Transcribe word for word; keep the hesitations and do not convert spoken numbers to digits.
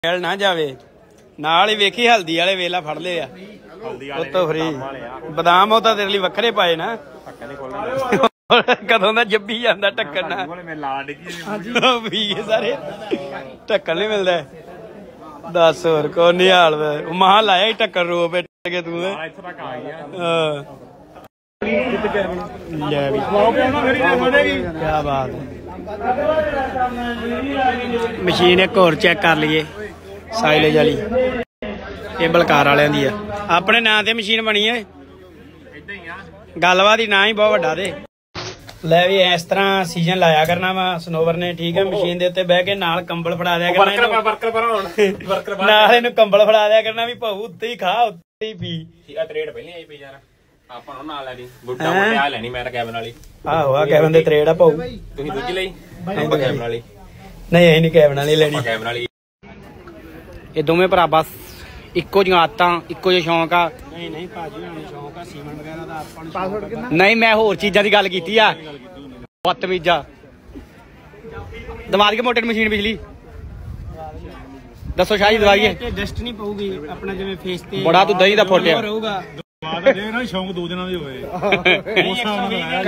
ਨਾ ਜਾਵੇ ਨਾਲ ਹੀ ਵੇਖੀ ਹਲਦੀ ਵਾਲੇ ਵੇਲਾ ਫੜ ਲਏ ਆ ਉਹ ਤੋਂ ਫਰੀ ਬਦਾਮ ਉਹ ਤਾਂ ਤੇਰੇ ਲਈ ਵੱਖਰੇ ਪਾਏ ਨਾ ਕਦੋਂ ਦਾ ਜੱਬੀ ਜਾਂਦਾ ਢੱਕਣ ਨਾਲ ਸਾਰੇ ਢੱਕਣ ਨਹੀਂ ਮਿਲਦਾ ਦੱਸ ਹੋਰ ਕੋ ਨਿਹਾਲ ਮਹਾਂ ਲਾਇਆ ਹੀ ਢੱਕਣ ਰੋ ਬੈਠ ਕੇ ਤੂੰ ਹਾਂ ਲੈ ਵੀ ਕਿਆ ਬਾਤ ਮਸ਼ੀਨ ਇੱਕ ਹੋਰ ਚੈੱਕ ਕਰ ਲਈਏ ਸਾਈਲੇਜ ਵਾਲੀ ਇਹ ਬਲਕਾਰ ਵਾਲਿਆਂ ਦੀ ਆ ਆਪਣੇ ਨਾਂ ਤੇ ਮਸ਼ੀਨ ਬਣੀ ਏ ਗੱਲਬਾਤ ਹੀ ਨਾ ਹੀ ਬਹੁਤ ਵੱਡਾ ਤੇ ਲੈ ਵੀ ਇਸ ਤਰ੍ਹਾਂ ਸੀਜ਼ਨ ਲਾਇਆ ਕਰਨਾ ਵਾ ਸਨੋਵਰ ਨੇ ਠੀਕ ਹੈ ਮਸ਼ੀਨ ਦੇ ਉੱਤੇ ਬਹਿ ਕੇ ਨਾਲ ਕੰਬਲ ਫੜਾ ਦਿਆ ਕਰਨਾ ਨਾਲ ਇਹਨੂੰ ਕੰਬਲ ਫੜਾ ਦਿਆ ਕਰਨਾ ਵੀ ਭਾਊ ਉੱਤੇ ਹੀ ਖਾ ਉੱਤੇ ਹੀ ਪੀ ਤਰੇੜ ਪਹਿਲਾਂ ਆਈ ਪਈ ਯਾਰ ਆਪਾਂ ਨੂੰ ਨਾਲ ਲੈਣੀ ਬੁੱਟਾ ਮੁੱਟਿਆ ਲੈਣੀ ਮੈਂ ਤਾਂ ਕੈਬਨ ਵਾਲੀ ਆਹੋ ਆ ਕੈਬਨ ਦੇ ਤਰੇੜ ਆ ਭਾਊ ਤੁਸੀਂ ਦੂਜੀ ਲਈ ਕੈਬਨ ਵਾਲੀ ਨਹੀਂ ਅਸੀਂ ਨਹੀਂ ਕੈਬਨ ਵਾਲੀ ਲੈਣੀ ਕੈਬਨ ਵਾਲੀ ਇਹ ਦੋਵੇਂ ਭਰਾ ਬਸ ਇੱਕੋ ਜਿਹੀਆਂ ਆਦਤਾਂ ਇੱਕੋ ਜਿਹਾ ਸ਼ੌਂਕ ਆ ਨਹੀਂ ਨਹੀਂ ਭਾਜੀ ਹੁਣ ਸ਼ੌਂਕ ਆ ਸੀਮੈਂਟ ਵਗੈਰਾ ਦਾ ਆਪਾਂ ਨੂੰ ਪਾਸਵਰਡ ਕਿੰਨਾ ਨਹੀਂ ਮੈਂ ਹੋਰ ਚੀਜ਼ਾਂ ਦੀ ਗੱਲ ਕੀਤੀ ਆ ਬਦਤਮੀਜ਼ਾ ਦਿਮਾਗ ਕੇ ਮੋਟਰ ਮਸ਼ੀਨ ਬਿਜਲੀ ਦੱਸੋ ਸ਼ਾਹੀ ਦਵਾਈਏ ਡਸਟ ਨਹੀਂ ਪਊਗੀ ਆਪਣਾ ਜਿਵੇਂ ਫੇਸ ਤੇ ਬੜਾ ਤੂੰ ਦਹੀਂ ਦਾ ਫੋਟਿਆ ਰਹੂਗਾ ਸ਼ੌਂਕ ਦੋ ਦਿਨਾਂ ਦੇ ਹੋਏ